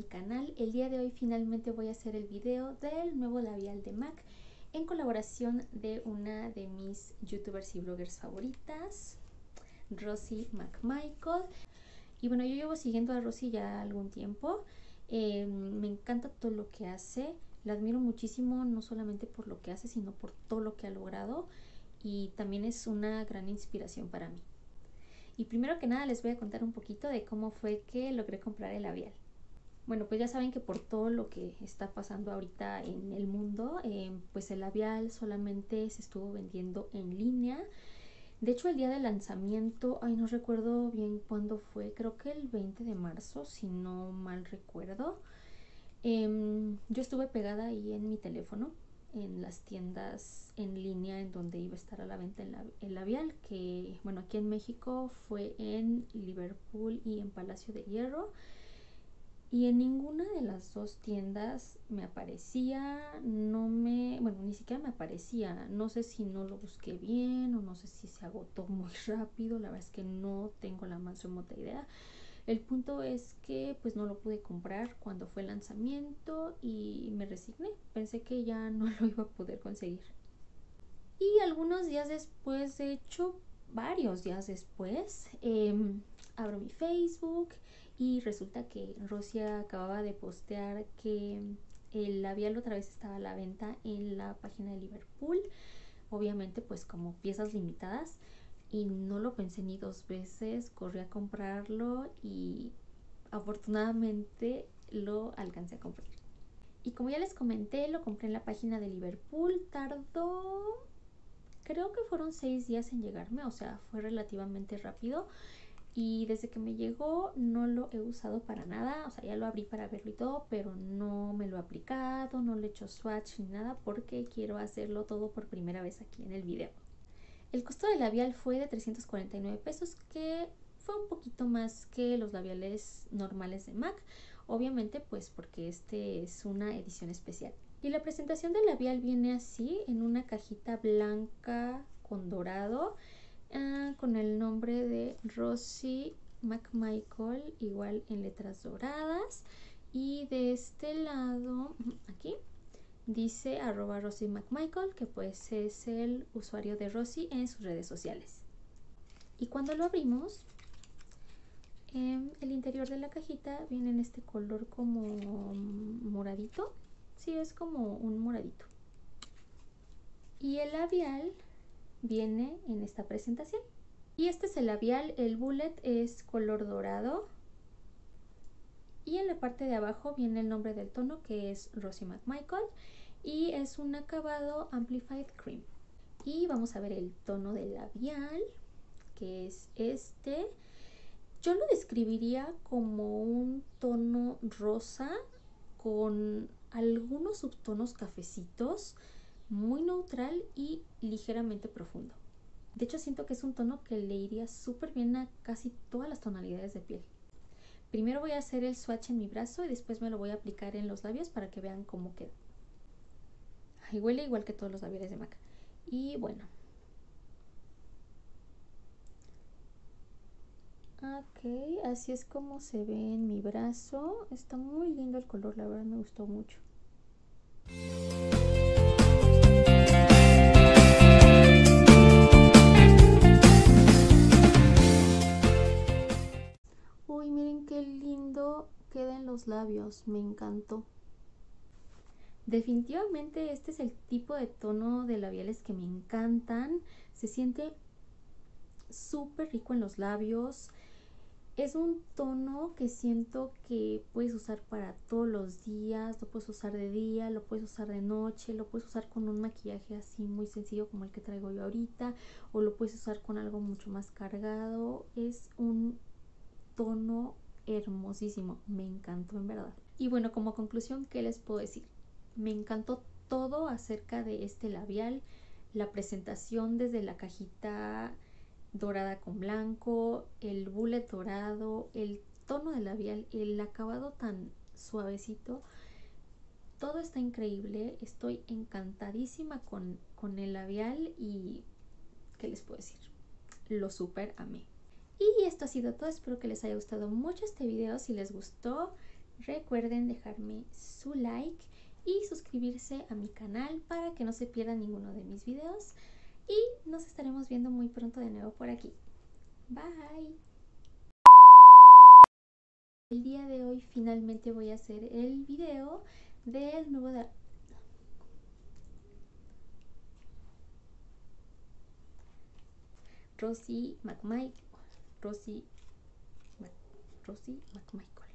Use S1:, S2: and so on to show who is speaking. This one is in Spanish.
S1: canal. El día de hoy finalmente voy a hacer el video del nuevo labial de MAC en colaboración de una de mis youtubers y bloggers favoritas, Rosie McMichael. Y bueno, yo llevo siguiendo a Rosie ya algún tiempo. Me encanta todo lo que hace. La admiro muchísimo, no solamente por lo que hace, sino por todo lo que ha logrado. Y también es una gran inspiración para mí. Y primero que nada les voy a contar un poquito de cómo fue que logré comprar el labial. Bueno, pues ya saben que por todo lo que está pasando ahorita en el mundo, pues el labial solamente se estuvo vendiendo en línea. De hecho, el día del lanzamiento, no recuerdo bien cuándo fue, creo que el 20 de marzo, si no mal recuerdo. Yo estuve pegada ahí en mi teléfono, en las tiendas en línea en donde iba a estar a la venta el labial, que bueno, aquí en México fue en Liverpool y en Palacio de Hierro. Y en ninguna de las dos tiendas me aparecía, bueno, ni siquiera me aparecía. No sé si no lo busqué bien o no sé si se agotó muy rápido. La verdad es que no tengo la más remota idea. El punto es que pues no lo pude comprar cuando fue el lanzamiento y me resigné. Pensé que ya no lo iba a poder conseguir. Y algunos días después, de hecho varios días después, abro mi Facebook y resulta que Rosie acababa de postear que el labial otra vez estaba a la venta en la página de Liverpool. Obviamente pues como piezas limitadas, y no lo pensé ni dos veces, corrí a comprarlo y afortunadamente lo alcancé a comprar. Y como ya les comenté, lo compré en la página de Liverpool. Tardó, creo que fueron 6 días en llegarme, o sea, fue relativamente rápido. Y desde que me llegó no lo he usado para nada, o sea, ya lo abrí para verlo y todo, pero no me lo he aplicado, no le he hecho swatch ni nada porque quiero hacerlo todo por primera vez aquí en el video. El costo del labial fue de 349 pesos, que fue un poquito más que los labiales normales de MAC, obviamente pues porque este es una edición especial. Y la presentación del labial viene así, en una cajita blanca con dorado, con el nombre de Rosie McMichael, igual en letras doradas. Y de este lado, aquí, dice @Rosie McMichael, que pues es el usuario de Rosie en sus redes sociales. Y cuando lo abrimos, el interior de la cajita viene en este color como moradito. Sí, es como un moradito. Y el labial viene en esta presentación. Y este es el labial, el bullet es color dorado. Y en la parte de abajo viene el nombre del tono, que es Rosie McMichael. Y es un acabado Amplified Cream. Y vamos a ver el tono del labial, que es este. Yo lo describiría como un tono rosa con algunos subtonos cafecitos, muy neutral y ligeramente profundo. De hecho, siento que es un tono que le iría súper bien a casi todas las tonalidades de piel. Primero voy a hacer el swatch en mi brazo y después me lo voy a aplicar en los labios para que vean cómo queda. Y huele igual que todos los labiales de MAC. Y bueno, ok, así es como se ve en mi brazo. Está muy lindo el color, la verdad me gustó mucho. Uy, miren qué lindo quedan los labios, me encantó. Definitivamente este es el tipo de tono de labiales que me encantan. Se siente súper rico en los labios. Es un tono que siento que puedes usar para todos los días. Lo puedes usar de día, lo puedes usar de noche, lo puedes usar con un maquillaje así muy sencillo como el que traigo yo ahorita, o lo puedes usar con algo mucho más cargado. Es un tono hermosísimo, me encantó en verdad. Y bueno, como conclusión, ¿qué les puedo decir? Me encantó todo acerca de este labial. La presentación desde la cajita dorada con blanco, el bullet dorado, el tono del labial, el acabado tan suavecito. Todo está increíble. Estoy encantadísima con el labial y ¿qué les puedo decir? Lo super amé. Y esto ha sido todo, espero que les haya gustado mucho este video. Si les gustó, Recuerden dejarme su like y suscribirse a mi canal para que no se pierdan ninguno de mis videos. Y nos estaremos viendo muy pronto de nuevo por aquí. Bye. El día de hoy finalmente voy a hacer el video del nuevo de Rosie McMichael.